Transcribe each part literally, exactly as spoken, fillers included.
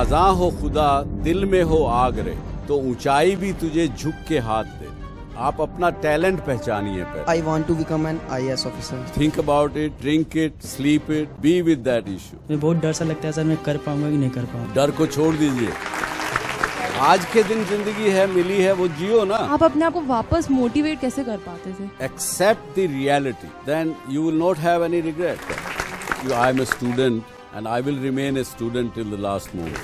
खजा हो खुदा दिल में हो आग रे, तो ऊंचाई भी तुझे झुक के हाथ दे। आप अपना टैलेंट पहचानिए पहले। I want to become an I A S officer. Think about it, drink it, sleep it, be with that issue. मुझे बहुत डर सा लगता है सर, मैं कर पाऊंगा कि नहीं कर पाऊंगा। डर को छोड़ दीजिए। आज के दिन जिंदगी है, मिली है, वो जियो ना। आप अपने आप को वापस मोटिवेट कैसे कर पाते थे? Accept the reality, then you will not have any regret. You, I am a student and I will remain a student till the last moment.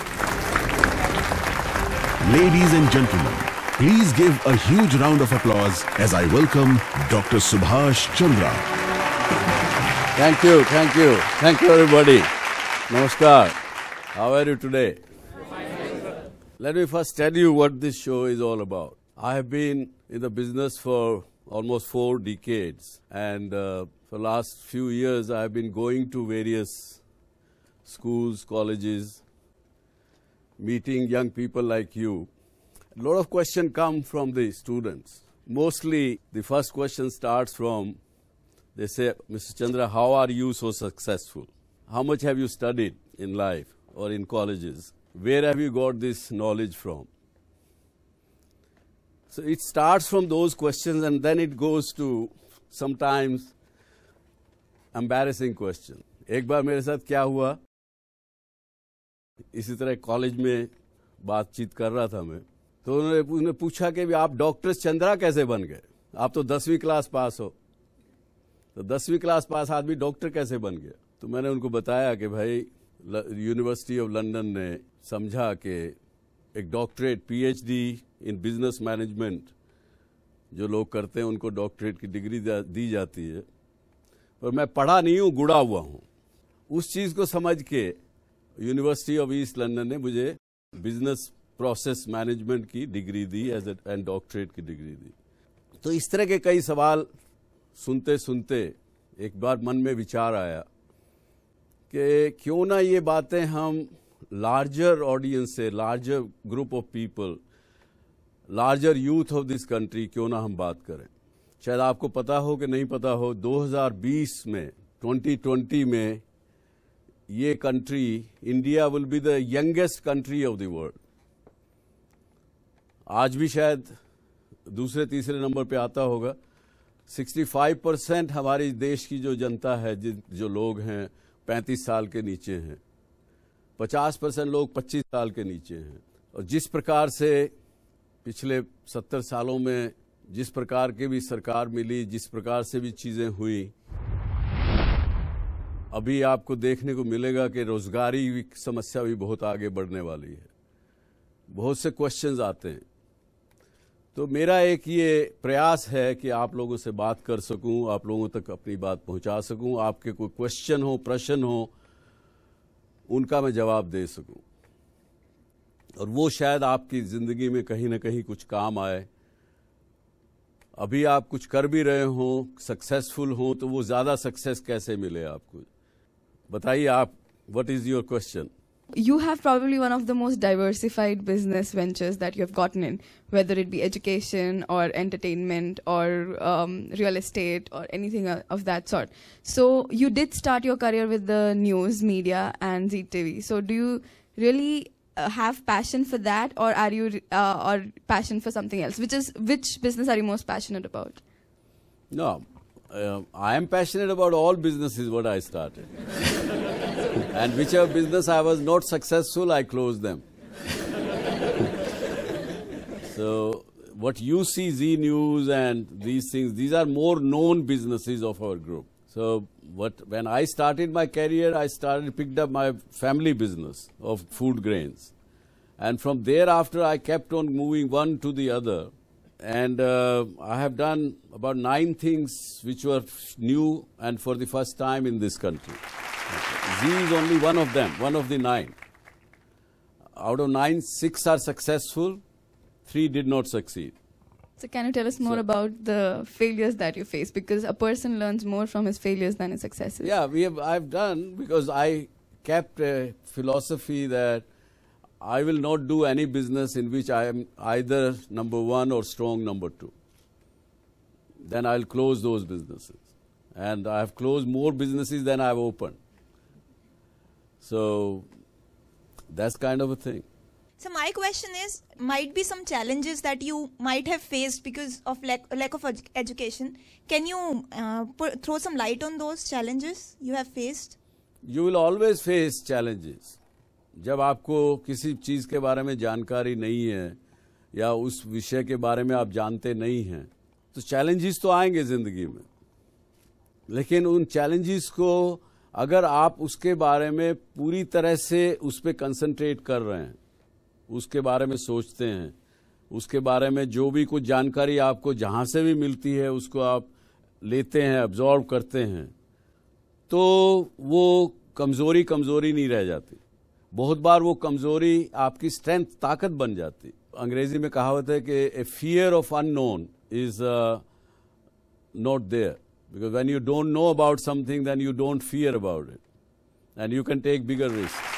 Ladies and gentlemen, please give a huge round of applause as I welcome Doctor Subhash Chandra. Thank you, thank you, thank you everybody. Namaskar. How are you today? Let me first tell you what this show is all about. I have been in the business for almost four decades, and uh, for the last few years I have been going to various schools, colleges, meeting young people like you. A lot of questions come from the students. Mostly the first question starts from, they say, Mister Chandra, how are you so successful? How much have you studied in life or in colleges? Where have you got this knowledge from? So it starts from those questions and then it goes to sometimes embarrassing questions. एक बार मेरे साथ क्या हुआ, इसी तरह college में बातचीत कर रहा था मैं, तो उन्होंने उन्होंने पूछा कि आप डॉक्टर चंद्रा कैसे बन गए? आप तो दसवीं क्लास पास हो, तो दसवीं क्लास पास आदमी डॉक्टर कैसे बन गया? तो मैंने उनको बताया कि भाई यूनिवर्सिटी ऑफ लंदन ने समझा कि एक doctorate PhD in business management जो लोग करते हैं उनको डॉक्टरेट की डिग्री दी जाती है, पर मैं पढ़ा नहीं हूँ, गुड़ा हुआ हूँ। उस चीज़ को समझ के यूनिवर्सिटी ऑफ ईस्ट लंदन ने मुझे बिजनेस प्रोसेस मैनेजमेंट की डिग्री दी एज एंड डॉक्टरेट की डिग्री दी। तो इस तरह के कई सवाल सुनते सुनते एक बार मन में विचार आया कि क्यों ना ये बातें हम लार्जर ऑडियंस से, larger group of people, larger youth of this country क्यों ना हम बात करें। शायद आपको पता हो कि नहीं पता हो, दो हज़ार बीस में ट्वेंटी ट्वेंटी में ये country, India will be the youngest country of the world. आज भी शायद दूसरे तीसरे नंबर पे आता होगा। पैंसठ परसेंट हमारे देश की जो जनता है, जो लोग हैं पैंतीस साल के नीचे हैं, पचास परसेंट लोग पच्चीस साल के नीचे हैं। और जिस प्रकार से पिछले सत्तर सालों में जिस प्रकार की भी सरकार मिली, जिस प्रकार से भी चीज़ें हुई, अभी आपको देखने को मिलेगा कि रोजगारी की समस्या भी बहुत आगे बढ़ने वाली है। बहुत से क्वेश्चंस आते हैं। तो मेरा एक ये प्रयास है कि आप लोगों से बात कर सकूं, आप लोगों तक अपनी बात पहुंचा सकूं, आपके कोई क्वेश्चन हो, प्रश्न हो, उनका मैं जवाब दे सकूं, और वो शायद आपकी ज़िंदगी में कहीं ना कहीं कुछ काम आए। अभी आप कुछ कर भी रहे हों, सक्सेसफुल हों, तो वो ज़्यादा सक्सेस कैसे मिले आपको? बताइए आप, what is your question? You have probably one of the most diversified business ventures that you have gotten in, whether it be education or entertainment or um, real estate or anything of that sort. So you did start your career with the news media and Z T V. So do you really uh, have passion for that, or are you uh, or passion for something else? Which is which business are you most passionate about? No, uh, I am passionate about all businesses what I started. And whichever business I was not successful, I closed them. So what you see, Z News and these things, these are more known businesses of our group. So what, when I started my career, I started, picked up my family business of food grains. And from thereafter, I kept on moving one to the other. And uh, I have done about nine things which were new and for the first time in this country. Z is only one of them, one of the nine. Out of nine, six are successful, three did not succeed. So can you tell us more so, about the failures that you face? Because a person learns more from his failures than his successes. Yeah, we have, I've done, because I kept a philosophy that I will not do any business in which I am either number one or strong number two. Then I'll close those businesses. And I have closed more businesses than I have opened. So That's kind of a thing. So my question is, might be some challenges that you might have faced because of lack, lack of ed- education. Can you uh, put, throw some light on those challenges you have faced? You will always face challenges. जब आपको किसी चीज़ के बारे में जानकारी नहीं है या उस विषय के बारे में आप जानते नहीं हैं तो चैलेंजेस तो आएंगे ज़िंदगी में, लेकिन उन चैलेंजेस को अगर आप उसके बारे में पूरी तरह से उस पर कंसंट्रेट कर रहे हैं, उसके बारे में सोचते हैं, उसके बारे में जो भी कुछ जानकारी आपको जहाँ से भी मिलती है उसको आप लेते हैं, अब्जॉर्व करते हैं, तो वो कमज़ोरी कमज़ोरी नहीं रह जाती। बहुत बार वो कमज़ोरी आपकी स्ट्रेंथ, ताकत बन जाती। अंग्रेजी में कहावत है कि a fear of unknown is not there, because when you don't know about something then you don't fear about it and you can take bigger risk.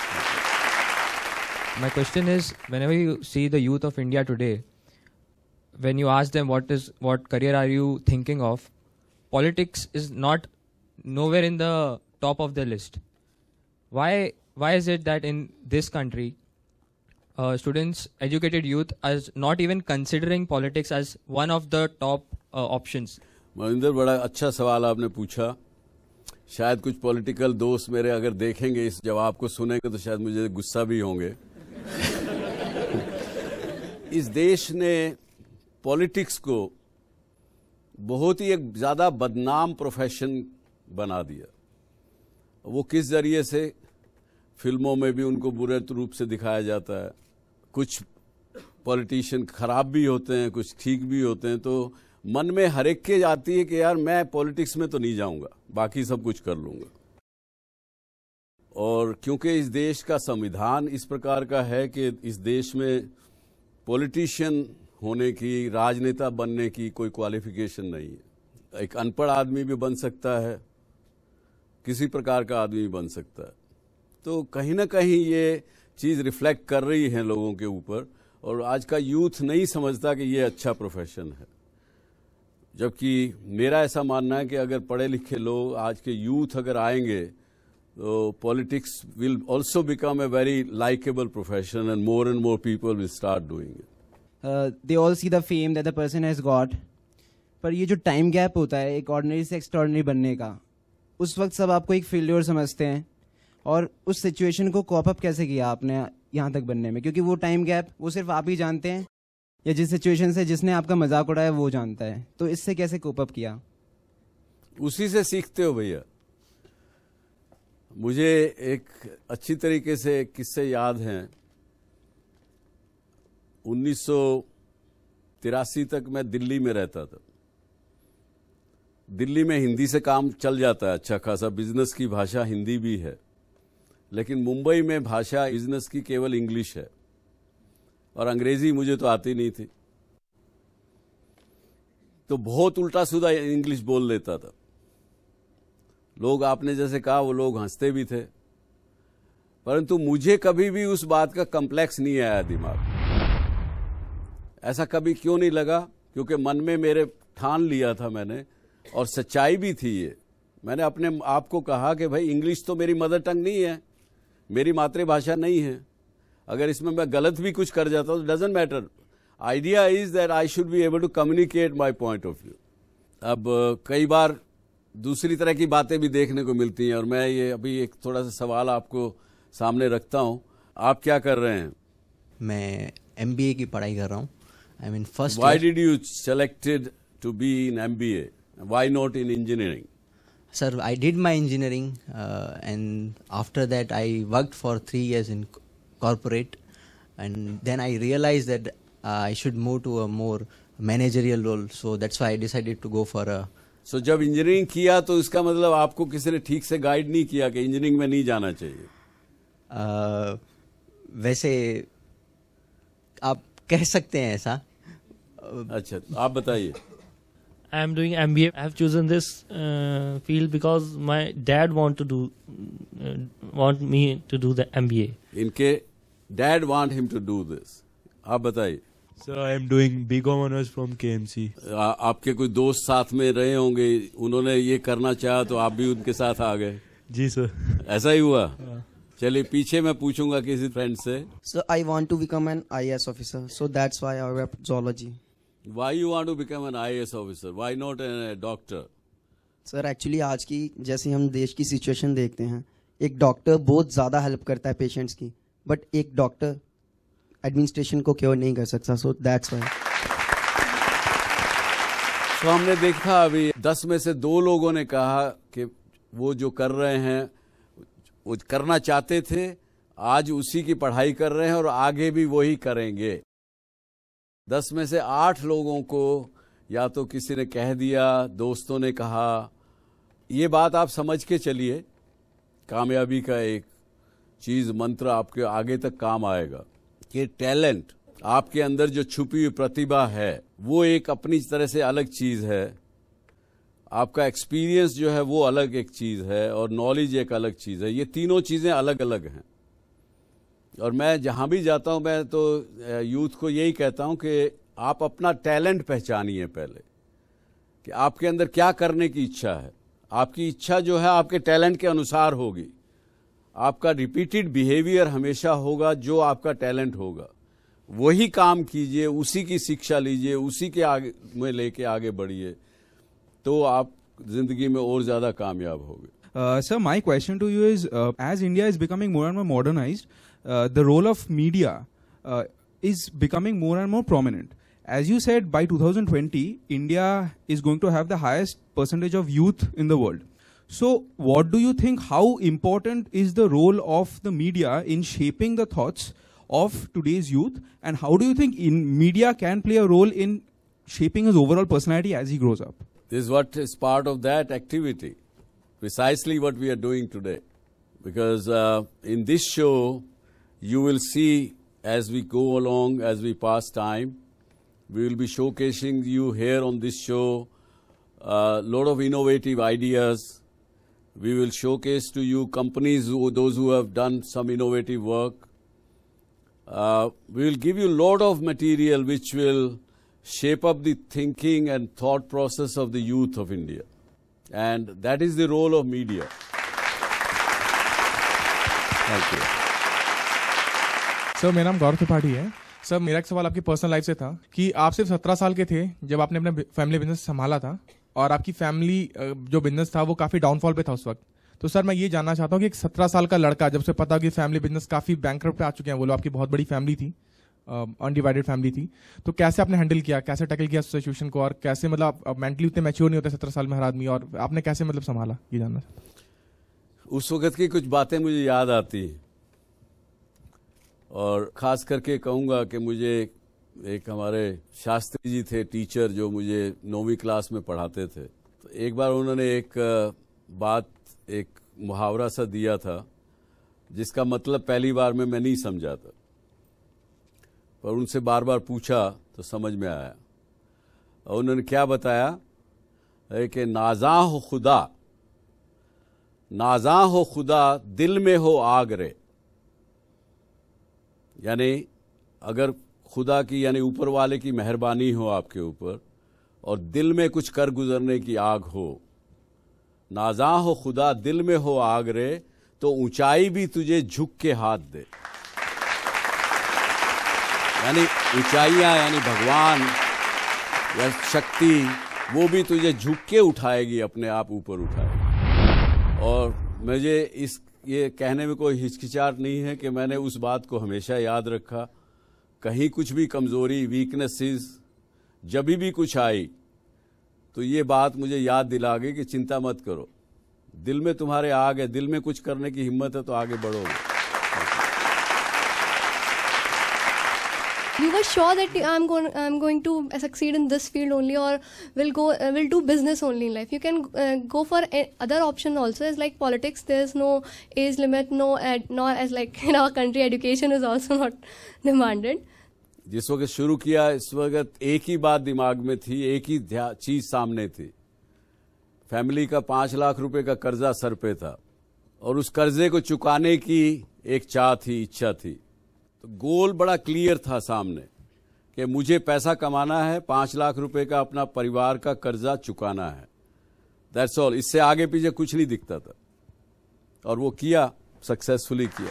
My question is, whenever you see the youth of India today, when you ask them what is what career are you thinking of, politics is not nowhere in the top of the list. Why why is it that in this country, uh, students, educated youth, is not even considering politics as one of the top uh, options? Maninder, बड़ा अच्छा सवाल आपने पूछा। शायद कुछ political दोस्त मेरे अगर देखेंगे इस जवाब को, सुनेंगे तो शायद मुझे गुस्सा भी होंगे। इस देश ने पॉलिटिक्स को बहुत ही एक ज़्यादा बदनाम प्रोफेशन बना दिया। वो किस जरिए से? फिल्मों में भी उनको बुरे रूप से दिखाया जाता है। कुछ पॉलिटिशियन खराब भी होते हैं, कुछ ठीक भी होते हैं, तो मन में हर एक के आती है कि यार मैं पॉलिटिक्स में तो नहीं जाऊंगा, बाकी सब कुछ कर लूंगा। और क्योंकि इस देश का संविधान इस प्रकार का है कि इस देश में पॉलिटिशियन होने की, राजनेता बनने की कोई क्वालिफिकेशन नहीं है। एक अनपढ़ आदमी भी बन सकता है, किसी प्रकार का आदमी भी बन सकता है। तो कहीं ना कहीं ये चीज़ रिफ्लेक्ट कर रही है लोगों के ऊपर, और आज का यूथ नहीं समझता कि ये अच्छा प्रोफेशन है। जबकि मेरा ऐसा मानना है कि अगर पढ़े लिखे लोग, आज के यूथ अगर आएंगे, तो politics will also become a very likeable profession and more and more people will start doing it. They all see the fame that the person has got, पर ये जो टाइम गैप होता है एक ऑर्डिनरी से एक्स्ट्राऑर्डिनरी बनने का, उस वक्त सब आपको एक फेलियर समझते हैं। और उस सिचुएशन को कॉप अप कैसे किया आपने यहाँ तक बनने में? क्योंकि वो टाइम गैप वो सिर्फ आप ही जानते हैं, या जिस सिचुएशन से जिसने आपका मजाक उड़ाया वो जानता है, तो इससे कैसे कोप अप किया? उसी से सीखते हो भैया। मुझे एक अच्छी तरीके से किस्से याद हैं। उन्नीस सौ तिरासी तक मैं दिल्ली में रहता था। दिल्ली में हिंदी से काम चल जाता है अच्छा खासा, बिजनेस की भाषा हिंदी भी है, लेकिन मुंबई में भाषा बिजनेस की केवल इंग्लिश है, और अंग्रेजी मुझे तो आती नहीं थी, तो बहुत उल्टा सीधा इंग्लिश बोल लेता था। लोग, आपने जैसे कहा, वो लोग हंसते भी थे, परंतु मुझे कभी भी उस बात का कॉम्प्लेक्स नहीं आया दिमाग। ऐसा कभी क्यों नहीं लगा? क्योंकि मन में मेरे ठान लिया था मैंने, और सच्चाई भी थी ये। मैंने अपने आप को कहा कि भाई इंग्लिश तो मेरी मदर टंग नहीं है, मेरी मातृभाषा नहीं है। अगर इसमें मैं गलत भी कुछ कर जाता हूँ तो doesn't matter. Idea is that I should be able to communicate my point of view. अब कई बार दूसरी तरह की बातें भी देखने को मिलती हैं, और मैं ये अभी एक थोड़ा सा सवाल आपको सामने रखता हूँ। आप क्या कर रहे हैं? मैं एम बी ए की पढ़ाई कर रहा हूँ। I mean first. Why did you selected to be in M B A? Why not in engineering? Sir, I did my engineering uh, and after that I worked for three years in corporate, and then I realized that uh, I should move to a more managerial role, so that's why I decided to go for a. So जब engineering किया तो इसका मतलब आपको किसी ने ठीक से गाइड नहीं किया कि इंजीनियरिंग में नहीं जाना चाहिए? uh, वैसे आप कह सकते हैं ऐसा। अच्छा, आप बताइए। I am doing M B A. I have chosen this uh, field because my dad want to do uh, want me to do the M B A. इनके dad want him to do this. आप बताइए। Sir, I am doing B Com Honors from K M C. आ, आपके कोई दोस्त साथ में रहे होंगे, उन्होंने ये करना चाहा तो आप भी उनके साथ आ गए? जी सर। ऐसा ही हुआ? चलिए पीछे मैं पूछूंगा किसी फ्रेंड से. So I want to become an I A S officer. So that's why I went zoology. Why you want to become an I A S officer? Why not a doctor? Sir actually आज की जैसे हम देश की situation देखते हैं, एक doctor बहुत ज़्यादा हेल्प करता है पेशेंट्स की, बट एक डॉक्टर एडमिनिस्ट्रेशन को क्योर नहीं कर सकता. So that's why. तो हमने देखा अभी दस में से दो लोगों ने कहा कि वो जो कर रहे हैं वो करना चाहते थे, आज उसी की पढ़ाई कर रहे हैं और आगे भी वही करेंगे. दस में से आठ लोगों को या तो किसी ने कह दिया, दोस्तों ने कहा. ये बात आप समझ के चलिए, कामयाबी का एक चीज मंत्र आपके आगे तक काम आएगा कि टैलेंट, आपके अंदर जो छुपी हुई प्रतिभा है वो एक अपनी तरह से अलग चीज है, आपका एक्सपीरियंस जो है वो अलग एक चीज है, और नॉलेज एक अलग चीज है. ये तीनों चीजें अलग अलग हैं. और मैं जहां भी जाता हूं मैं तो यूथ को यही कहता हूं कि आप अपना टैलेंट पहचानिए पहले, कि आपके अंदर क्या करने की इच्छा है. आपकी इच्छा जो है आपके टैलेंट के अनुसार होगी. आपका रिपीटेड बिहेवियर हमेशा होगा जो आपका टैलेंट होगा. वही काम कीजिए, उसी की शिक्षा लीजिए, उसी के आगे में लेके आगे बढ़िए, तो आप जिंदगी में और ज्यादा कामयाब होगे. Uh, sir, my question to you is, uh, as India is becoming more and more modernized, uh, the role of media uh, is becoming more and more prominent. As you said, by two thousand twenty, India is going to have the highest percentage of youth in the world. So, what do you think, how important is the role of the media in shaping the thoughts of today's youth, and how do you think in media can play a role in shaping his overall personality as he grows up? This is what is part of that activity, precisely what we are doing today. Because uh, in this show, you will see as we go along, as we pass time, we will be showcasing you here on this show a lot of innovative ideas. We will showcase to you companies, who, those who have done some innovative work. Uh, we will give you a lot of material which will shape up the thinking and thought process of the youth of India. And that is the role of media. Thank you. Sir मेरा नाम गौरव त्रिपाठी है. Sir मेरा एक सवाल आपकी personal life से था कि आप सिर्फ सत्रह साल के थे जब आपने अपना फैमिली बिजनेस संभाला था, और आपकी फैमिली जो बिजनेस था वो काफ़ी डाउनफॉल पे था उस वक्त. तो सर मैं ये जानना चाहता हूँ कि एक सत्रह साल का लड़का जब से पता कि फैमिली बिजनेस काफ़ी बैंकरप्ट पे आ चुके हैं, वो लोग आपकी बहुत बड़ी फैमिली थी, अनडिवाइडेड फैमिली थी, तो कैसे आपने हैंडल किया, कैसे टैकल किया सिचुएशन को, और कैसे मतलब मेंटली उतने मैच्योर नहीं होते सत्रह साल में हर आदमी, और आपने कैसे मतलब संभाला, ये जानना. उस वक्त की कुछ बातें मुझे याद आती हैं, और ख़ास करके कहूँगा कि मुझे एक हमारे शास्त्री जी थे टीचर, जो मुझे नौवीं क्लास में पढ़ाते थे. तो एक बार उन्होंने एक बात, एक मुहावरा सा दिया था जिसका मतलब पहली बार में मैं नहीं समझा था, पर उनसे बार बार पूछा तो समझ में आया. और उन्होंने क्या बताया है कि नाज़ां हो खुदा, नाज़ां हो खुदा दिल में हो आग रे. यानी अगर खुदा की यानी ऊपर वाले की मेहरबानी हो आपके ऊपर और दिल में कुछ कर गुजरने की आग हो, नाज़ां हो खुदा दिल में हो आग रे, तो ऊंचाई भी तुझे झुक के हाथ दे. यानी ऊंचाइयां यानी भगवान या शक्ति, वो भी तुझे झुक के उठाएगी, अपने आप ऊपर उठाएगी. और मुझे इस ये कहने में कोई हिचकिचाहट नहीं है कि मैंने उस बात को हमेशा याद रखा. कहीं कुछ भी कमज़ोरी, वीकनेसेस जब भी कुछ आई तो ये बात मुझे याद दिला गई कि चिंता मत करो, दिल में तुम्हारे आग है, दिल में कुछ करने की हिम्मत है तो आगे बढ़ोगे. You were sure that I'm going, I'm going to succeed in this field only, or will go, uh, will do business only in life. You can uh, go for a, other option also. As like politics, there's no age limit, no, ad, no as like in our country, education is also not demanded. जिस वक्त शुरू किया इस वक्त एक ही बात दिमाग में थी, एक ही चीज सामने थी. फैमिली का पांच लाख रुपए का कर्जा सर पे था और उस कर्जे को चुकाने की एक चाह थी, इच्छा थी. तो गोल बड़ा क्लियर था सामने कि मुझे पैसा कमाना है, पांच लाख रुपए का अपना परिवार का कर्जा चुकाना है. That's all. इससे आगे पीछे कुछ नहीं दिखता था. और वो किया सक्सेसफुली किया.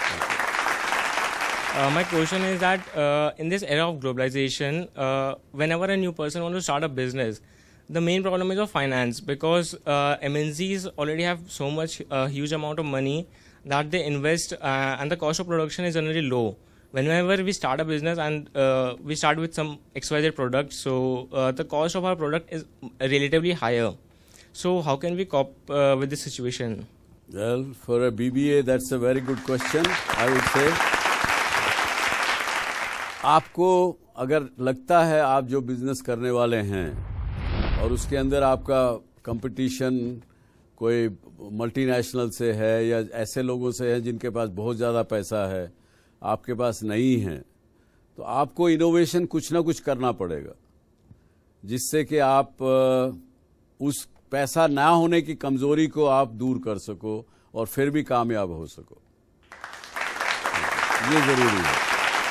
Uh, my question is that uh, in this era of globalization, uh, whenever a new person wants to start a business, the main problem is of finance, because uh, M N Cs already have so much uh, huge amount of money that they invest, uh, and the cost of production is generally low. Whenever we start a business and uh, we start with some X Y Z product, so uh, the cost of our product is relatively higher. So how can we cope uh, with this situation? Well, for a B B A, that's a very good question, I would say. आपको अगर लगता है आप जो business करने वाले हैं और उसके अंदर आपका कंपटीशन कोई मल्टीनेशनल से है या ऐसे लोगों से है जिनके पास बहुत ज़्यादा पैसा है, आपके पास नहीं है, तो आपको इनोवेशन कुछ ना कुछ करना पड़ेगा जिससे कि आप उस पैसा ना होने की कमजोरी को आप दूर कर सको और फिर भी कामयाब हो सको. ये ज़रूरी है.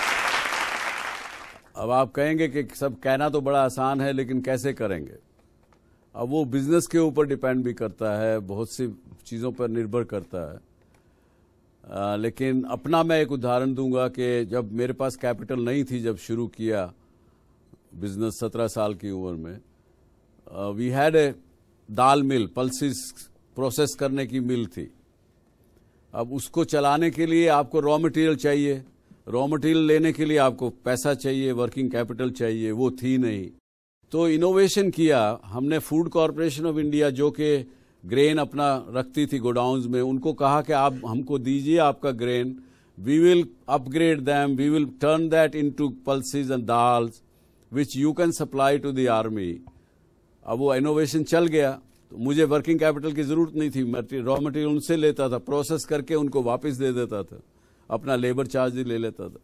अब आप कहेंगे कि सब कहना तो बड़ा आसान है, लेकिन कैसे करेंगे? अब वो बिजनेस के ऊपर डिपेंड भी करता है, बहुत सी चीज़ों पर निर्भर करता है. आ, लेकिन अपना मैं एक उदाहरण दूंगा कि जब मेरे पास कैपिटल नहीं थी, जब शुरू किया बिजनेस सत्रह साल की उम्र में, we had a dal mill, pulses process करने की मिल थी. अब उसको चलाने के लिए आपको रॉ मटेरियल चाहिए, रॉ मटेरियल लेने के लिए आपको पैसा चाहिए, वर्किंग कैपिटल चाहिए, वो थी नहीं. तो इनोवेशन किया हमने. फूड कॉरपोरेशन ऑफ इंडिया जो कि ग्रेन अपना रखती थी गोडाउन्स में, उनको कहा कि आप हमको दीजिए आपका grain, we will upgrade them, we will turn that into pulses and dals which you can supply to the army. अब वो इनोवेशन चल गया, तो मुझे वर्किंग कैपिटल की जरूरत नहीं थी, रॉ मटेरियल उनसे लेता था, प्रोसेस करके उनको वापस दे देता था, अपना लेबर चार्ज ही ले लेता था.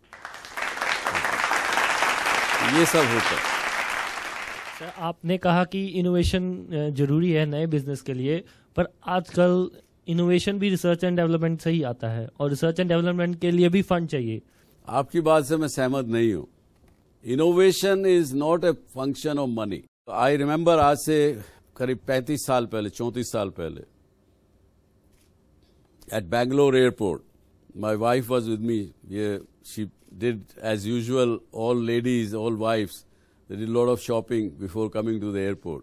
ये सब होता है. सर, आपने कहा कि इनोवेशन जरूरी है नए बिजनेस के लिए, पर आजकल इनोवेशन भी रिसर्च एंड डेवलपमेंट से ही आता है और रिसर्च एंड डेवलपमेंट के लिए भी फंड चाहिए. आपकी बात से मैं सहमत नहीं हूं. Innovation is not a function of money. I remember आज से करीब पैंतीस साल पहले, चौंतीस साल पहले, at Bangalore airport, my wife was with me. Yeah, she did as usual. All ladies, all wives, they did a lot of shopping before coming to the airport.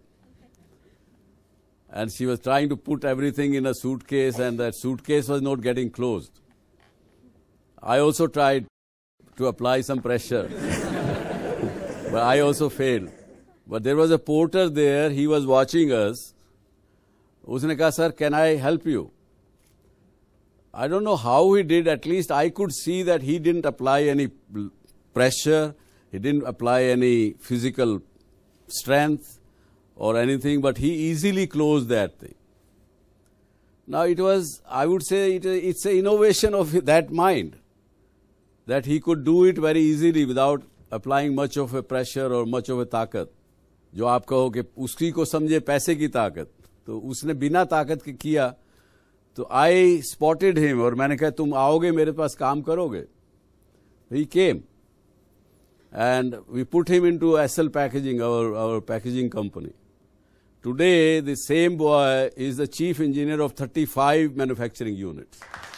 And she was trying to put everything in a suitcase, and that suitcase was not getting closed. I also tried to apply some pressure, but I also failed. But there was a porter there. He was watching us. उसने कहा, sir, can I help you? I don't know how he did. At least I could see that he didn't apply any pressure. He didn't apply any physical strength or anything, but he easily closed that thing. Now it was, I would say, it, it's an innovation of that mind, that he could do it very easily without applying much of a pressure or much of a ताकत. जो आप कहो कि उसकी को समझे पैसे की ताकत, तो उसने बिना ताकत के किया. तो आई स्पॉटेड हिम और मैंने कहा तुम आओगे मेरे पास काम करोगे. He came and we put him into S L packaging, our our packaging company. Today the same boy is the chief engineer of thirty five manufacturing units.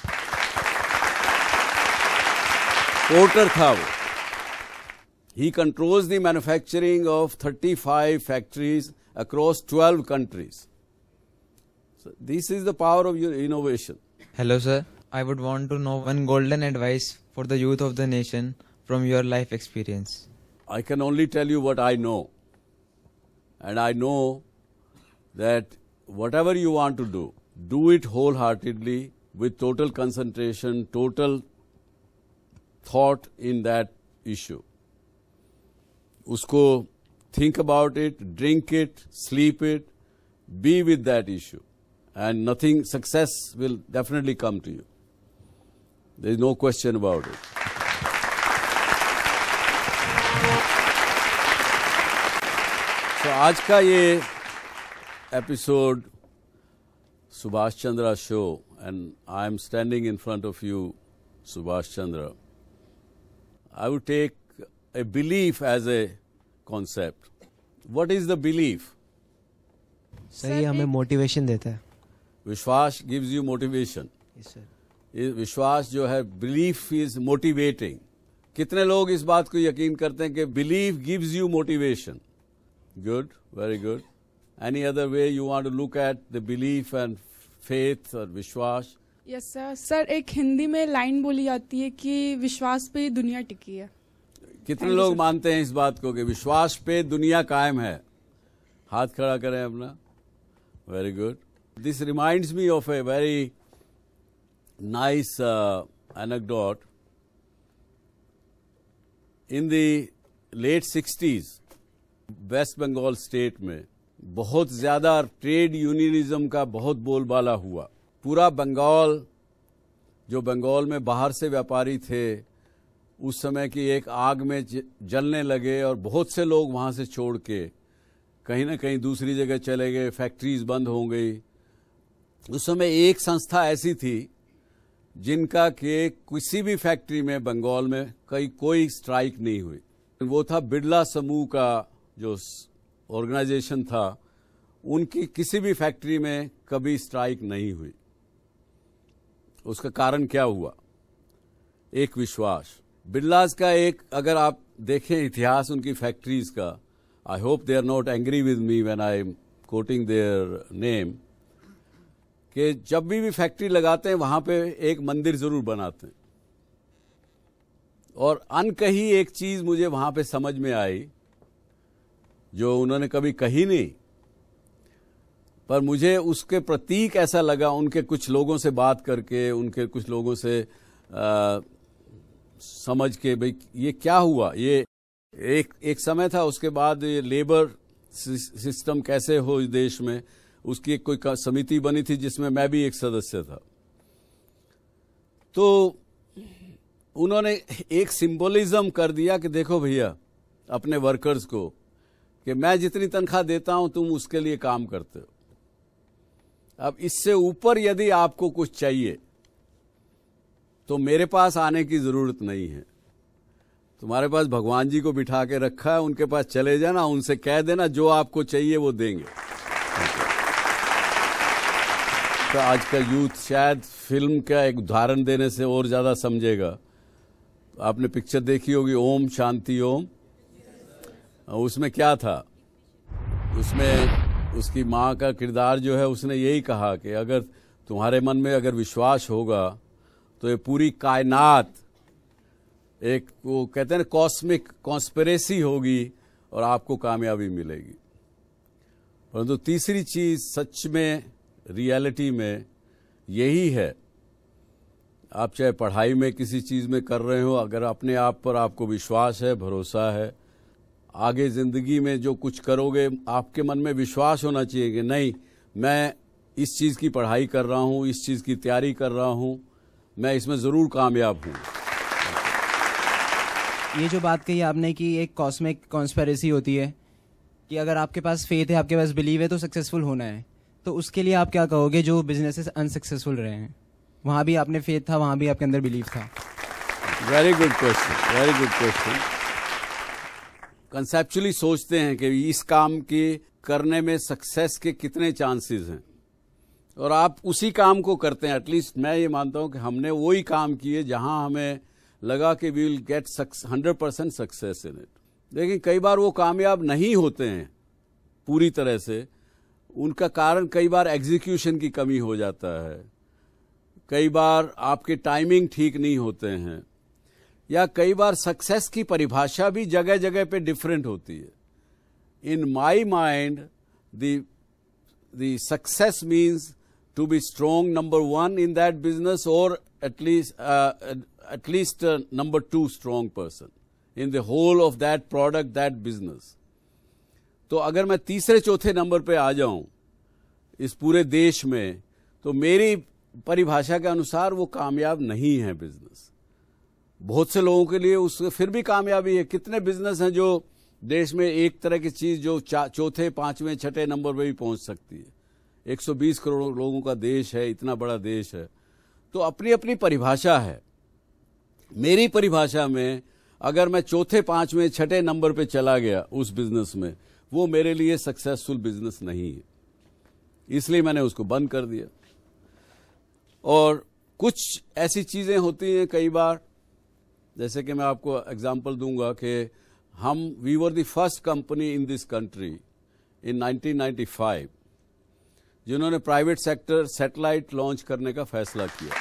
Porter था वो. He controls the manufacturing of thirty five factories across twelve countries. This is the power of your innovation. Hello sir, I would want to know one golden advice for the youth of the nation from your life experience. I can only tell you what I know. And I know that whatever you want to do, do it wholeheartedly with total concentration, total thought in that issue. Usko think about it, drink it, sleep it, be with that issue. And nothing, success will definitely come to you. There is no question about it. So आज का ये episode, Subhash Chandra show, and I am standing in front of you, Subhash Chandra. I would take a belief as a concept. What is the belief? सर, ये हमें motivation देता है. विश्वास gives you motivation. Yes, sir. ये विश्वास जो है, बिलीफ इज मोटिवेटिंग। कितने लोग इस बात को यकीन करते हैं कि belief gives you motivation? Good, very good. Any other way you want to look at the belief and faith और विश्वास? Yes sir. सर एक हिंदी में लाइन बोली जाती है कि विश्वास पे दुनिया टिकी है। कितने लोग मानते हैं इस बात को कि विश्वास पे दुनिया कायम है? हाथ खड़ा करें अपना। Very good. This reminds me of a very nice anecdote. In the late sixties West Bengal state में बहुत ज्यादा ट्रेड यूनियनिज्म का बहुत बोलबाला हुआ। पूरा बंगाल, जो बंगाल में बाहर से व्यापारी थे, उस समय की एक आग में जलने लगे और बहुत से लोग वहां से छोड़ के कहीं ना कहीं दूसरी जगह चले गए, फैक्ट्रीज बंद हो गई। उस समय एक संस्था ऐसी थी जिनका कि किसी भी फैक्ट्री में बंगाल में कहीं कोई स्ट्राइक नहीं हुई। वो था बिड़ला समूह का जो ऑर्गेनाइजेशन था, उनकी किसी भी फैक्ट्री में कभी स्ट्राइक नहीं हुई। उसका कारण क्या हुआ? एक विश्वास। बिड़लास का एक, अगर आप देखें इतिहास उनकी फैक्ट्रीज का, I hope they are not angry with me when I am quoting their name, कि जब भी भी फैक्ट्री लगाते हैं वहां पे एक मंदिर जरूर बनाते हैं। और अनकही एक चीज मुझे वहां पे समझ में आई, जो उन्होंने कभी कही नहीं, पर मुझे उसके प्रतीक ऐसा लगा उनके कुछ लोगों से बात करके, उनके कुछ लोगों से आ, समझ के, भाई ये क्या हुआ। ये एक एक समय था, उसके बाद ये लेबर सिस्टम कैसे हो इस देश में, उसकी एक कोई समिति बनी थी जिसमें मैं भी एक सदस्य था। तो उन्होंने एक सिंबोलिज्म कर दिया कि देखो भैया अपने वर्कर्स को, कि मैं जितनी तनख्वाह देता हूं तुम उसके लिए काम करते हो। अब इससे ऊपर यदि आपको कुछ चाहिए तो मेरे पास आने की जरूरत नहीं है। तुम्हारे पास भगवान जी को बिठा के रखा है, उनके पास चले जाना, उनसे कह देना जो आपको चाहिए वो देंगे। तो आज का यूथ शायद फिल्म का एक उदाहरण देने से और ज्यादा समझेगा। आपने पिक्चर देखी होगी ओम शांति ओम। उसमें क्या था, उसमें उसकी माँ का किरदार जो है, उसने यही कहा कि अगर तुम्हारे मन में अगर विश्वास होगा तो ये पूरी कायनात एक, वो कहते हैं ना, कॉस्मिक कॉन्स्पिरेसी होगी और आपको कामयाबी मिलेगी। परंतु तीसरी चीज सच में, रियलिटी में यही है, आप चाहे पढ़ाई में किसी चीज में कर रहे हो, अगर अपने आप पर आपको विश्वास है, भरोसा है, आगे जिंदगी में जो कुछ करोगे आपके मन में विश्वास होना चाहिए कि नहीं, मैं इस चीज की पढ़ाई कर रहा हूं, इस चीज की तैयारी कर रहा हूं, मैं इसमें जरूर कामयाब हूं। ये जो बात कही आपने कि एक कॉस्मिक कॉन्स्पिरेसी होती है, कि अगर आपके पास फेथ है, आपके पास बिलीव है तो सक्सेसफुल होना है, तो उसके लिए आप क्या कहोगे जो बिजनेसेस अनसक्सेसफुल रहे हैं? वहां भी आपने फेथ था, वहां भी आपके अंदर बिलीव था। Very good question, very good question. Conceptually सोचते हैं कि इस काम के करने में सक्सेस के कितने चांसेस हैं, और आप उसी काम को करते हैं। एटलीस्ट मैं ये मानता हूं कि हमने वही काम किए जहां हमें लगा कि we will get hundred percent success in it. लेकिन कई बार वो कामयाब नहीं होते हैं पूरी तरह से। उनका कारण कई बार एग्जीक्यूशन की कमी हो जाता है, कई बार आपके टाइमिंग ठीक नहीं होते हैं, या कई बार सक्सेस की परिभाषा भी जगह जगह पे डिफरेंट होती है। In my mind the the success means to be strong number one in that business, और at least at least number two strong person in the whole of that product, that business. तो अगर मैं तीसरे चौथे नंबर पे आ जाऊं इस पूरे देश में, तो मेरी परिभाषा के अनुसार वो कामयाब नहीं है बिजनेस। बहुत से लोगों के लिए उससे फिर भी कामयाबी है। कितने बिजनेस हैं जो देश में एक तरह की चीज जो चौथे पांचवें छठे नंबर पे भी पहुंच सकती है। एक सौ बीस करोड़ लोगों का देश है, इतना बड़ा देश है, तो अपनी अपनी परिभाषा है। मेरी परिभाषा में अगर मैं चौथे पांचवें छठे नंबर पे चला गया उस बिजनेस में, वो मेरे लिए सक्सेसफुल बिजनेस नहीं है, इसलिए मैंने उसको बंद कर दिया। और कुछ ऐसी चीजें होती हैं कई बार, जैसे कि मैं आपको एग्जांपल दूंगा कि हम we were the first company in this country in nineteen ninety five जिन्होंने प्राइवेट सेक्टर सैटेलाइट लॉन्च करने का फैसला किया।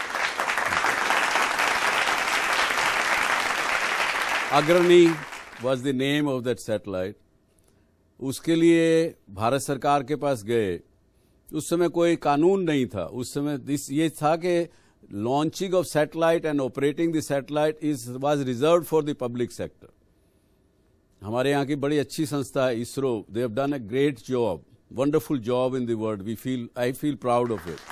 Agrani was the name of that satellite. उसके लिए भारत सरकार के पास गए। उस समय कोई कानून नहीं था। उस समय दिस ये था कि launching of satellite and operating the satellite is was reserved for the public sector. हमारे यहाँ की बड़ी अच्छी संस्था है ISRO, they have done a great job, wonderful job in the world. We feel I feel proud of it.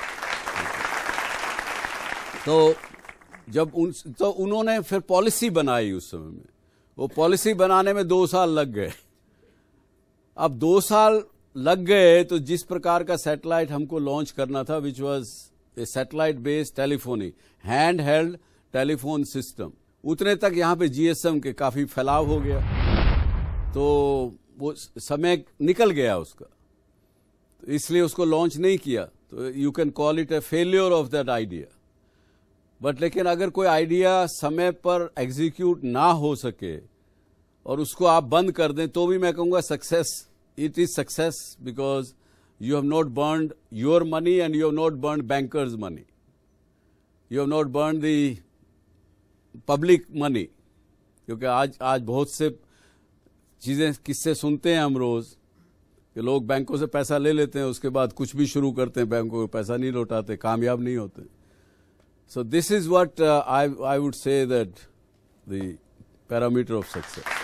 तो जब उन तो उन्होंने फिर पॉलिसी बनाई उस समय में, वो पॉलिसी बनाने में दो साल लग गए। अब दो साल लग गए तो जिस प्रकार का सैटेलाइट हमको लॉन्च करना था, which was a satellite based telephony hand held telephone system, उतने तक यहाँ पे जीएसएम के काफी फैलाव हो गया, तो वो समय निकल गया उसका, तो इसलिए उसको लॉन्च नहीं किया। तो you can call it a failure of that idea. But लेकिन अगर कोई आइडिया समय पर एग्जीक्यूट ना हो सके और उसको आप बंद कर दें, तो भी मैं कहूंगा success, it is success, because you have not burned your money and you have not burned bankers money, you have not burned the public money. क्योंकि आज आज बहुत से चीजें किससे सुनते हैं हम रोज कि लोग बैंकों से पैसा ले लेते हैं, उसके बाद कुछ भी शुरू करते हैं, बैंकों को पैसा नहीं लौटाते, कामयाब नहीं होते। So this is what uh, I, I would say that the parameter of success.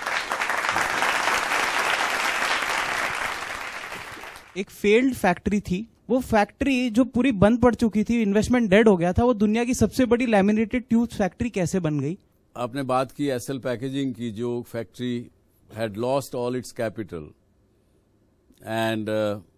एक फेल्ड फैक्ट्री थी, वो फैक्ट्री जो पूरी बंद पड़ चुकी थी, इन्वेस्टमेंट डेड हो गया था, वो दुनिया की सबसे बड़ी लैमिनेटेड ट्यूब फैक्ट्री कैसे बन गई? आपने बात की एसएल पैकेजिंग की, जो factory had lost all its capital and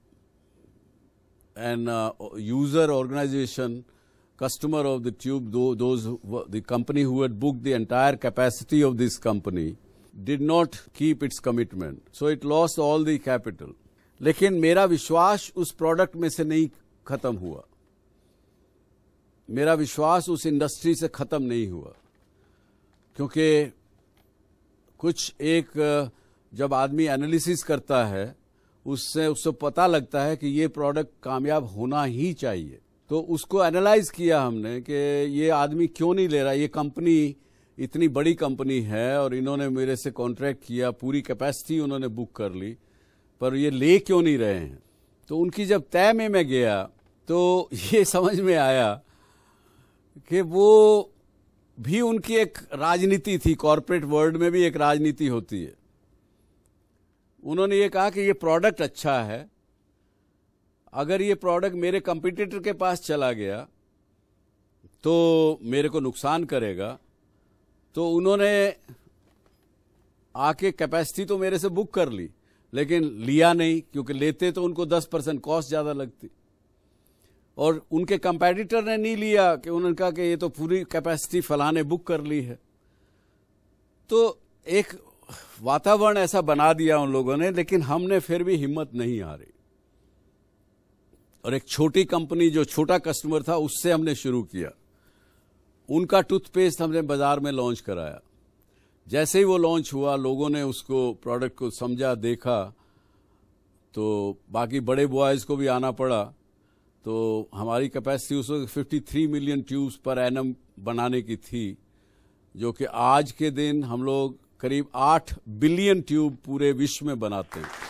and user organisation, customer of the tube, those the company who had booked the entire capacity of this company did not keep its commitment, so it lost all the capital. लेकिन मेरा विश्वास उस product में से नहीं खत्म हुआ, मेरा विश्वास उस इंडस्ट्री से खत्म नहीं हुआ, क्योंकि कुछ एक जब आदमी एनालिसिस करता है उससे उससे पता लगता है कि ये प्रोडक्ट कामयाब होना ही चाहिए। तो उसको एनालाइज किया हमने कि ये आदमी क्यों नहीं ले रहा, ये कंपनी इतनी बड़ी कंपनी है और इन्होंने मेरे से कॉन्ट्रैक्ट किया, पूरी कैपेसिटी उन्होंने बुक कर ली, पर ये ले क्यों नहीं रहे हैं। तो उनकी जब तय में मैं गया तो ये समझ में आया कि वो भी उनकी एक राजनीति थी, कॉर्पोरेट वर्ल्ड में भी एक राजनीति होती है। उन्होंने ये कहा कि ये प्रोडक्ट अच्छा है, अगर ये प्रोडक्ट मेरे कंपटीटर के पास चला गया तो मेरे को नुकसान करेगा। तो उन्होंने आके कैपेसिटी तो मेरे से बुक कर ली, लेकिन लिया नहीं, क्योंकि लेते तो उनको दस परसेंट कॉस्ट ज्यादा लगती, और उनके कंपटीटर ने नहीं लिया कि उन्होंने कहा कि ये तो पूरी कैपेसिटी फलाने बुक कर ली है। तो एक वातावरण ऐसा बना दिया उन लोगों ने, लेकिन हमने फिर भी हिम्मत नहीं हारी और एक छोटी कंपनी जो छोटा कस्टमर था उससे हमने शुरू किया। उनका टूथपेस्ट हमने बाजार में लॉन्च कराया। जैसे ही वो लॉन्च हुआ, लोगों ने उसको प्रोडक्ट को समझा, देखा, तो बाकी बड़े बॉयज को भी आना पड़ा। तो हमारी कैपेसिटी उस वक्त तिरेपन मिलियन ट्यूब्स पर एनम बनाने की थी, जो कि आज के दिन हम लोग करीब आठ बिलियन ट्यूब पूरे विश्व में बनाते हैं।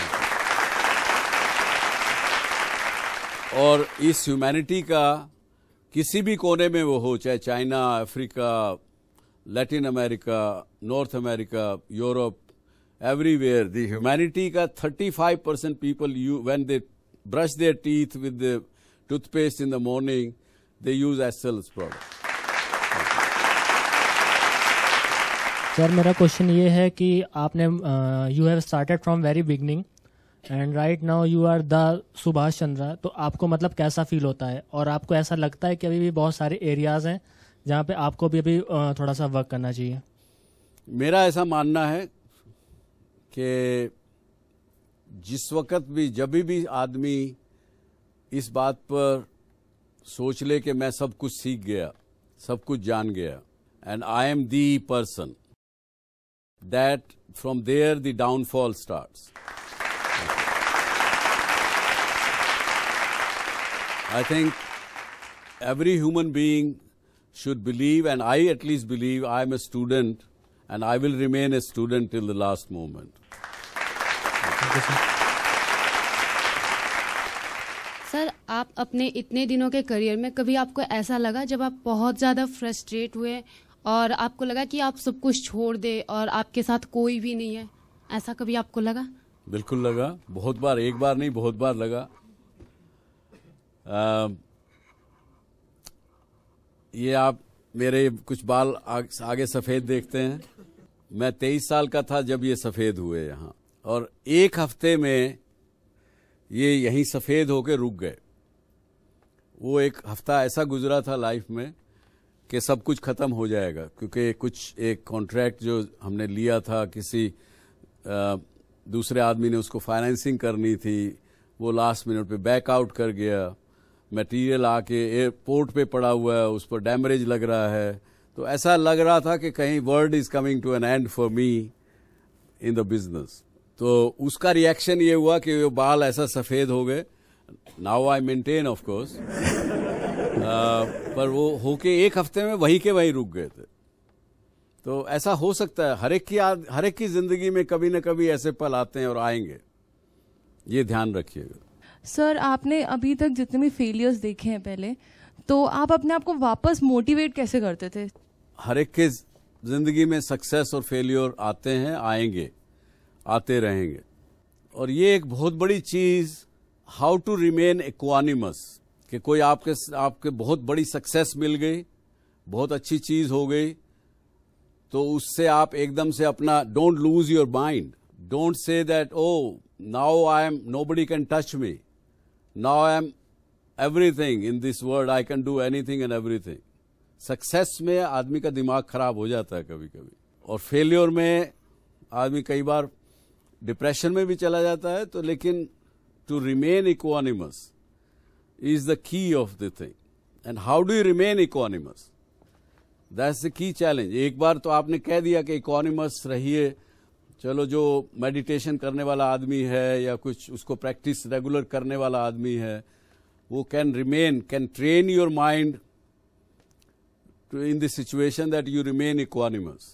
और इस ह्यूमैनिटी का किसी भी कोने में वो हो, चाहे China, Africa, Latin America, North America, Europe, everywhere, the humanity का thirty-five percent people you when they brush their teeth with the toothpaste in the morning, they use S L's product. Sir मेरा question ये है कि आपने you have started from very beginning and right now you are the Subhash Chandra, तो आपको मतलब कैसा feel होता है, और आपको ऐसा लगता है कि अभी भी बहुत सारे एरियाज हैं जहाँ पे आपको भी अभी थोड़ा सा वर्क करना चाहिए? मेरा ऐसा मानना है कि जिस वक्त भी, जब भी आदमी इस बात पर सोच ले कि मैं सब कुछ सीख गया, सब कुछ जान गया, and I am the person, that from there the downfall starts. I think every human being should believe, and I at least believe, I am a student and I will remain a student till the last moment. Sir, आप अपने इतने दिनों के career में कभी आपको ऐसा लगा जब आप बहुत ज़्यादा फ्रस्ट्रेट हुए और आपको लगा कि आप सब कुछ छोड़ दे और आपके साथ कोई भी नहीं है, ऐसा कभी आपको लगा? बिल्कुल लगा, बहुत बार, एक बार नहीं बहुत बार लगा. आ, ये आप मेरे कुछ बाल आग, आगे सफ़ेद देखते हैं. मैं तेईस साल का था जब ये सफ़ेद हुए यहाँ, और एक हफ्ते में ये यहीं सफ़ेद होके रुक गए. वो एक हफ्ता ऐसा गुजरा था लाइफ में कि सब कुछ ख़त्म हो जाएगा, क्योंकि कुछ एक कॉन्ट्रैक्ट जो हमने लिया था किसी आ, दूसरे आदमी ने उसको फाइनेंसिंग करनी थी, वो लास्ट मिनट पे बैकआउट कर गया. मटेरियल आके एयरपोर्ट पे पड़ा हुआ है, उस पर डैमेज लग रहा है. तो ऐसा लग रहा था कि कहीं world is coming to an end for me in the business. तो उसका रिएक्शन ये हुआ कि वो बाल ऐसा सफ़ेद हो गए. Now I maintain of course, पर वो होके एक हफ्ते में वहीं के वहीं रुक गए थे. तो ऐसा हो सकता है, हर एक की हर एक की जिंदगी में कभी न कभी ऐसे पल आते हैं और आएंगे, ये ध्यान रखिएगा. सर, आपने अभी तक जितने भी फेलियर्स देखे हैं पहले, तो आप अपने आप को वापस मोटिवेट कैसे करते थे? हर एक के जिंदगी में सक्सेस और फेलियर आते हैं, आएंगे, आते रहेंगे. और ये एक बहुत बड़ी चीज, हाउ टू रिमेन इक्वानिमस, कि कोई आपके आपके बहुत बड़ी सक्सेस मिल गई, बहुत अच्छी चीज हो गई, तो उससे आप एकदम से अपना, don't lose your mind, don't say that oh now I am, nobody can touch me, now I am everything in this world, I can do anything and everything. Success में आदमी का दिमाग खराब हो जाता है कभी कभी, और फेलियर में आदमी कई बार डिप्रेशन में भी चला जाता है. तो लेकिन to remain equanimous is the key of the thing. And how do you remain equanimous, that's the key challenge. एक बार तो आपने कह दिया कि इक्वानिमस रहिए, चलो जो मेडिटेशन करने वाला आदमी है या कुछ उसको प्रैक्टिस रेगुलर करने वाला आदमी है, वो can remain, can train your mind to in the situation that you remain equanimous.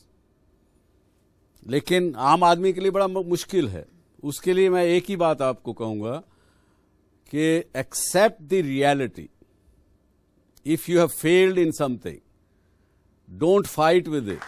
लेकिन आम आदमी के लिए बड़ा मुश्किल है. उसके लिए मैं एक ही बात आपको कहूंगा कि accept the reality. If you have failed in something, don't fight with it.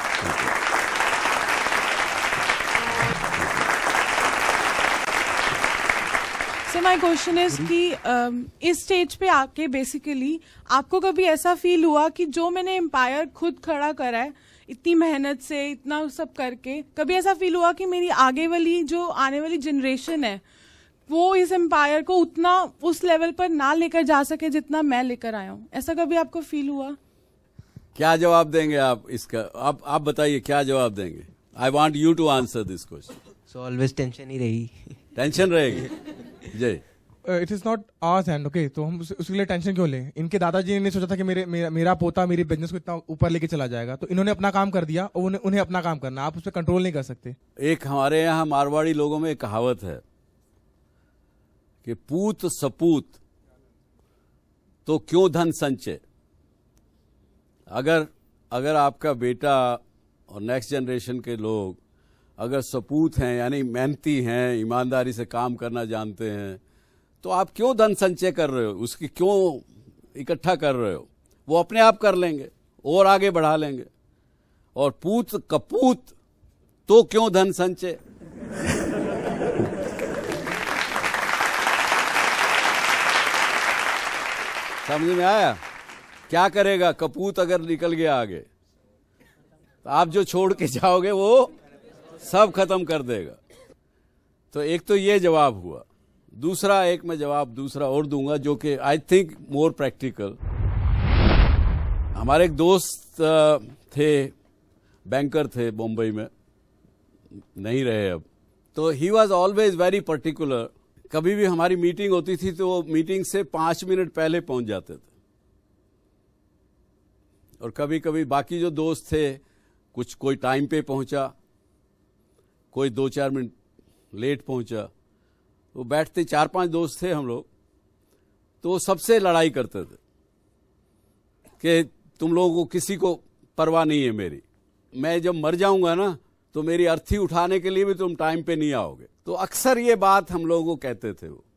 So my question is कि um, इस स्टेज पे आके बेसिकली आपको कभी ऐसा फील हुआ कि जो मैंने एम्पायर खुद खड़ा करा है इतनी मेहनत से, इतना सब करके, कभी ऐसा फील हुआ कि मेरी आगे वाली जो आने वाली जनरेशन है वो इस एम्पायर को उतना उस लेवल पर ना लेकर जा सके जितना मैं लेकर आया हूँ? ऐसा कभी आपको फील हुआ? क्या जवाब देंगे आप इसका? आप आप बताइए क्या जवाब देंगे? I want you to answer this question. So always tension ही रही. टेंशन रहेगी. Jai, it is not ours hand. Okay, तो हम उस, उसके लिए टेंशन क्यों लें? इनके दादाजी ने सोचा था कि मेरे मेरा, मेरा पोता मेरी बिजनेस को इतना ऊपर लेके चला जाएगा, तो इन्होंने अपना काम कर दिया और उन्हें, उन्हें अपना काम करना, आप उस पर कंट्रोल नहीं कर सकते. एक हमारे यहाँ मारवाड़ी लोगों में एक कहावत है कि पूत सपूत तो क्यों धन संचय. अगर अगर आपका बेटा और नेक्स्ट जनरेशन के लोग अगर सपूत हैं, यानी मेहनती हैं, ईमानदारी से काम करना जानते हैं, तो आप क्यों धन संचय कर रहे हो, उसकी क्यों इकट्ठा कर रहे हो? वो अपने आप कर लेंगे और आगे बढ़ा लेंगे. और पूत कपूत तो क्यों धन संचय. समझ में आया? क्या करेगा कपूत अगर निकल गया आगे, तो आप जो छोड़ के जाओगे वो सब खत्म कर देगा. तो एक तो ये जवाब हुआ. दूसरा एक मैं जवाब दूसरा और दूंगा जो कि आई थिंक मोर प्रैक्टिकल. हमारे एक दोस्त थे, बैंकर थे बम्बई में, नहीं रहे अब. तो he was always very particular कभी भी हमारी मीटिंग होती थी तो वो मीटिंग से पांच मिनट पहले पहुंच जाते थे, और कभी कभी बाकी जो दोस्त थे, कुछ कोई टाइम पे पहुंचा, कोई दो चार मिनट लेट पहुंचा, वो बैठते, चार पांच दोस्त थे हम लोग, तो सबसे लड़ाई करते थे कि तुम लोगों को किसी को परवाह नहीं है मेरी, मैं जब मर जाऊंगा ना तो मेरी अर्थी उठाने के लिए भी तुम टाइम पे नहीं आओगे। तो अक्सर ये बात हम लोगों को कहते थे वो।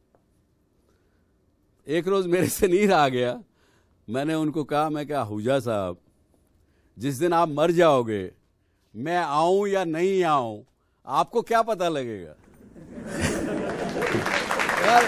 एक रोज मेरे से नहीं रहा गया, मैंने उनको कहा, मैं क्या हुजा साहब, जिस दिन आप मर जाओगे मैं आऊं या नहीं आऊं आपको क्या पता लगेगा? यार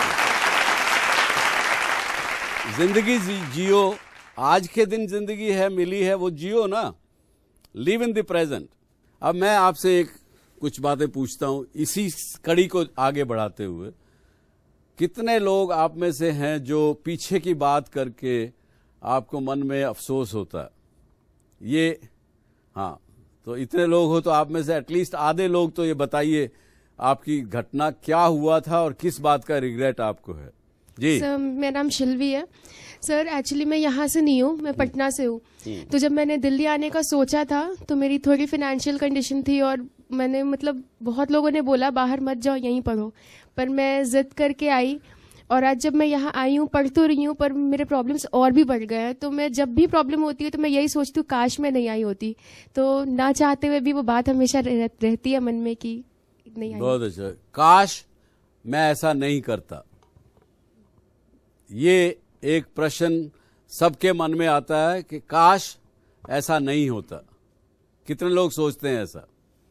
जिंदगी जी, जियो, आज के दिन जिंदगी है, मिली है, वो जियो ना, लिव इन द प्रेजेंट। अब मैं आपसे एक कुछ बातें पूछता हूं इसी कड़ी को आगे बढ़ाते हुए। कितने लोग आप में से हैं जो पीछे की बात करके आपको मन में अफसोस होता है? ये हाँ, तो इतने लोग हो तो आप में से एटलीस्ट आधे लोग तो ये बताइए आपकी घटना क्या हुआ था और किस बात का रिग्रेट आपको है। जी सर, मेरा नाम शिल्वी है सर। एक्चुअली मैं यहाँ से नहीं हूँ, मैं पटना से हूँ। तो जब मैंने दिल्ली आने का सोचा था तो मेरी थोड़ी फाइनेंशियल कंडीशन थी और मैंने मतलब बहुत लोगों ने बोला बाहर मत जाओ, यहीं पढ़ो, पर मैं जिद करके आई और आज जब मैं यहाँ आई हूँ, पढ़ तो रही हूँ, पर मेरे प्रॉब्लम्स और भी बढ़ गए हैं। तो मैं जब भी प्रॉब्लम होती है तो मैं यही सोचती हूँ काश मैं नहीं आई होती। तो ना चाहते हुए भी वो बात हमेशा रह, रहती है मन में कि नहीं आई। बहुत अच्छा, काश मैं ऐसा नहीं करता, ये एक प्रश्न सबके मन में आता है कि काश ऐसा नहीं होता। कितने लोग सोचते हैं ऐसा?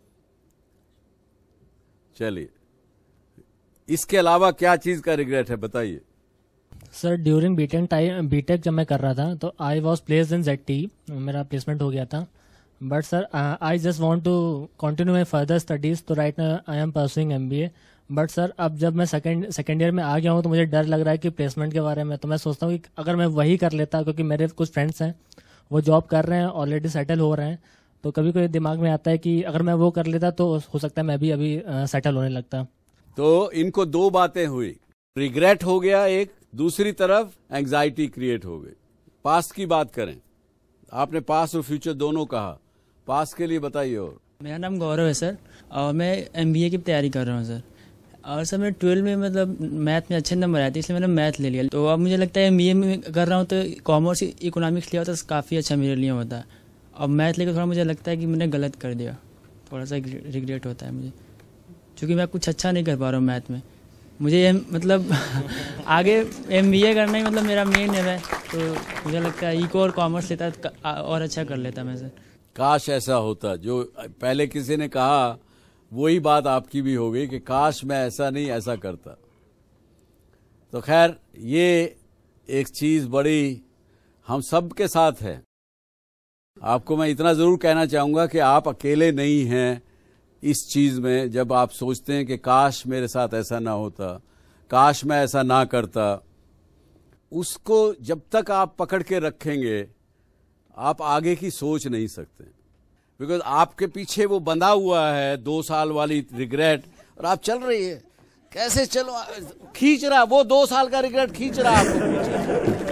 चलिए, इसके अलावा क्या चीज का रिग्रेट है बताइए। Sir during B Tech time B Tech जब मैं कर रहा था तो I was placed in Z T, मेरा प्लेसमेंट हो गया था। But sir I just want to continue my further studies, तो right I am pursuing MBA. But sir अब जब मैं सेकंड सेकंड ईयर में आ गया हूँ तो मुझे डर लग रहा है कि प्लेसमेंट के बारे में। तो मैं सोचता हूँ कि अगर मैं वही कर लेता, क्योंकि मेरे कुछ फ्रेंड्स हैं वो जॉब कर रहे हैं, ऑलरेडी सेटल हो रहे हैं, तो कभी कोई दिमाग में आता है कि अगर मैं वो कर लेता तो हो सकता है मैं भी अभी सेटल होने लगता। तो इनको दो बातें हुई, रिग्रेट हो गया एक, दूसरी तरफ एंग्जाइटी क्रिएट हो गई। पास्ट की बात करें, आपने पास्ट और फ्यूचर दोनों कहा, पास्ट के लिए बताइए। और मेरा नाम गौरव है सर और मैं एमबीए की तैयारी कर रहा हूँ सर। और सर मैं ट्वेल्व में मतलब मैथ में अच्छे नंबर आए थे, इसलिए मैंने मैथ ले लिया। तो अब मुझे लगता है एमबीए में कर रहा हूँ तो कॉमर्स इकोनॉमिक्स लिया होता तो काफ़ी अच्छा मेरे लिए होता है। अब मैथ लेकर थोड़ा मुझे लगता है कि मैंने गलत कर दिया, थोड़ा सा रिग्रेट होता है मुझे, क्योंकि मैं कुछ अच्छा नहीं कर पा रहा हूँ मैथ में। मुझे एम, मतलब आगे एमबीए करना ही मतलब मेरा मेन है, तो मुझे लगता है इको और कॉमर्स लेता तो और अच्छा कर लेता मैं सर। काश ऐसा होता, जो पहले किसी ने कहा वही बात आपकी भी हो गई कि काश मैं ऐसा नहीं ऐसा करता। तो खैर ये एक चीज बड़ी हम सब के साथ है। आपको मैं इतना जरूर कहना चाहूंगा कि आप अकेले नहीं हैं इस चीज में। जब आप सोचते हैं कि काश मेरे साथ ऐसा ना होता, काश मैं ऐसा ना करता, उसको जब तक आप पकड़ के रखेंगे आप आगे की सोच नहीं सकते। बिकॉज आपके पीछे वो बंधा हुआ है दो साल वाली रिग्रेट, और आप चल रही है, कैसे चलो, खींच रहा, वो दो साल का रिग्रेट खींच रहा आपको पीछे।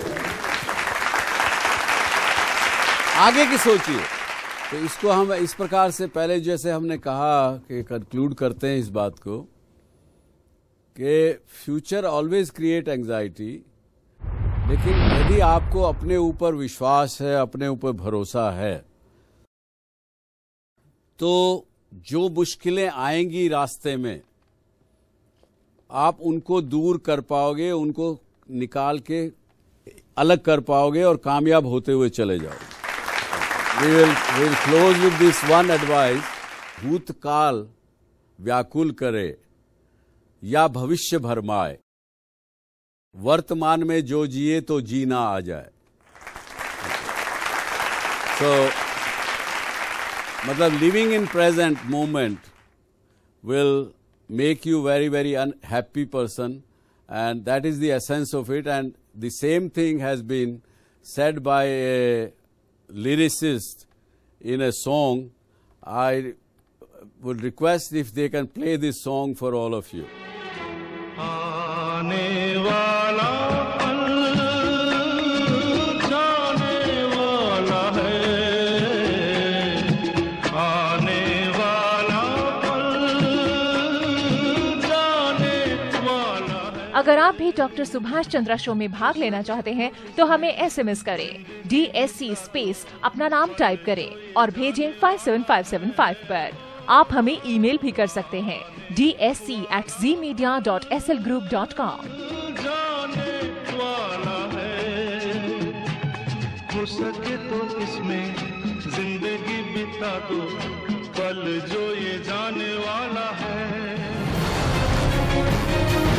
आगे की सोचिए। तो इसको हम इस प्रकार से, पहले जैसे हमने कहा कि कंक्लूड करते हैं इस बात को कि फ्यूचर ऑलवेज क्रिएट एंग्जाइटी, लेकिन यदि आपको अपने ऊपर विश्वास है, अपने ऊपर भरोसा है, तो जो मुश्किलें आएंगी रास्ते में आप उनको दूर कर पाओगे, उनको निकाल के अलग कर पाओगे और कामयाब होते हुए चले जाओगे। We will we will close with this one advice, भूतकाल व्याकुल करे या भविष्य भरमाए, वर्तमान में जो जिए तो जीना आ जाए। सो so, मतलब living in present moment will make you very very unhappy person, and that is the essence of it. And the same thing has been said by a lyricist in a song. I would request if they can play this song for all of you. आने वाला पल जाने वाला है, आने वाला पल जाने वाला है। अगर आप भी डॉक्टर सुभाष चंद्रा शो में भाग लेना चाहते हैं तो हमें एसएमएस करें डी एस सी स्पेस अपना नाम टाइप करें और भेजें five seven five seven five पर। आप हमें ईमेल भी कर सकते हैं D S C at G media dot S L group dot com. हो सके तो इसमें जिंदगी बिता दो, पल जो ये जाने वाला है।